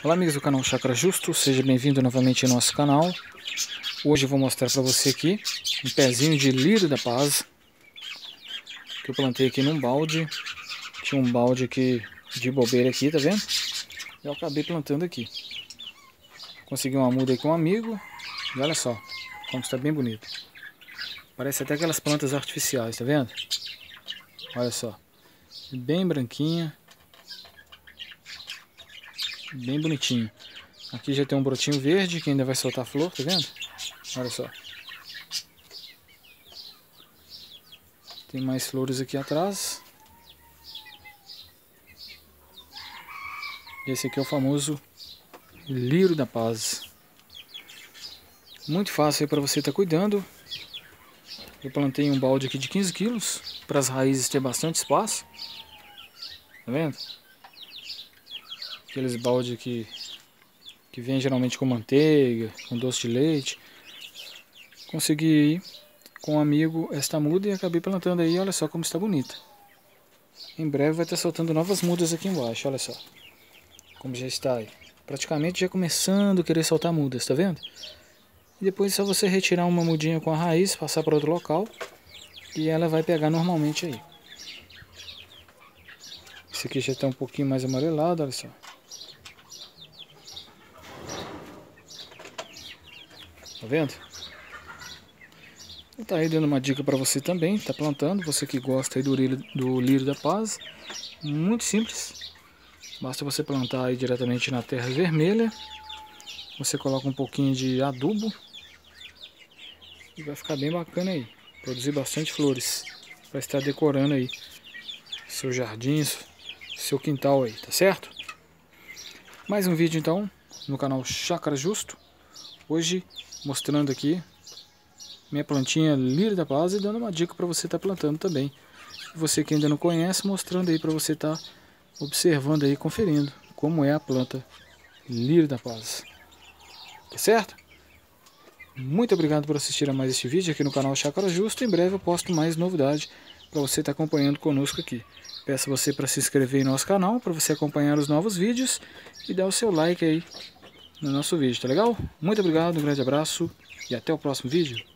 Olá amigos do canal Chácara Justo, seja bem-vindo novamente ao nosso canal. Hoje eu vou mostrar para você aqui um pezinho de lírio da paz que eu plantei aqui num balde. Tinha um balde aqui de bobeira aqui, tá vendo? Eu acabei plantando aqui. Consegui uma muda aí com um amigo e olha só como está bem bonito. Parece até aquelas plantas artificiais, tá vendo? Olha só, bem branquinha. Bem bonitinho. Aqui já tem um brotinho verde que ainda vai soltar flor, tá vendo? Olha só. Tem mais flores aqui atrás. Esse aqui é o famoso lírio da paz. Muito fácil aí para você estar cuidando. Eu plantei um balde aqui de 15 quilos para as raízes ter bastante espaço. Tá vendo? Aqueles balde que vem geralmente com manteiga, com doce de leite. Consegui com um amigo esta muda e acabei plantando aí, olha só como está bonita. Em breve vai estar soltando novas mudas aqui embaixo, olha só. Como já está aí. Praticamente já começando a querer soltar mudas, tá vendo? E depois é só você retirar uma mudinha com a raiz, passar para outro local e ela vai pegar normalmente aí. Esse aqui já está um pouquinho mais amarelado, olha só. Tá vendo? Tá aí dando uma dica para você também, tá plantando, você que gosta aí do lírio da paz. Muito simples. Basta você plantar aí diretamente na terra vermelha. Você coloca um pouquinho de adubo e vai ficar bem bacana aí. Produzir bastante flores para estar decorando aí seu jardim, seu quintal aí, tá certo? Mais um vídeo então no canal Chácara Justo. Hoje mostrando aqui minha plantinha lírio da paz e dando uma dica para você estar plantando também. Você que ainda não conhece, mostrando aí para você estar observando aí, conferindo como é a planta lírio da paz. Tá certo? Muito obrigado por assistir a mais este vídeo aqui no canal Chácara Justo. Em breve eu posto mais novidade para você estar acompanhando conosco aqui. Peço você para se inscrever em nosso canal, para você acompanhar os novos vídeos e dar o seu like aí no nosso vídeo, tá legal? Muito obrigado, um grande abraço e até o próximo vídeo.